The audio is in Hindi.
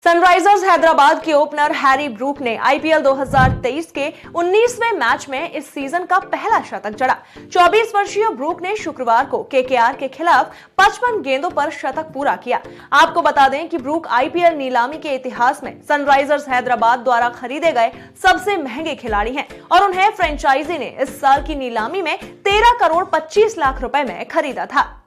सनराइजर्स हैदराबाद के ओपनर हैरी ब्रूक ने आईपीएल 2023 के 19वें मैच में इस सीजन का पहला शतक जड़ा। 24 वर्षीय ब्रूक ने शुक्रवार को केकेआर के खिलाफ 55 गेंदों पर शतक पूरा किया। आपको बता दें कि ब्रूक आईपीएल नीलामी के इतिहास में सनराइजर्स हैदराबाद द्वारा खरीदे गए सबसे महंगे खिलाड़ी हैं और उन्हें फ्रेंचाइजी ने इस साल की नीलामी में 13 करोड़ 25 लाख रुपए में खरीदा था।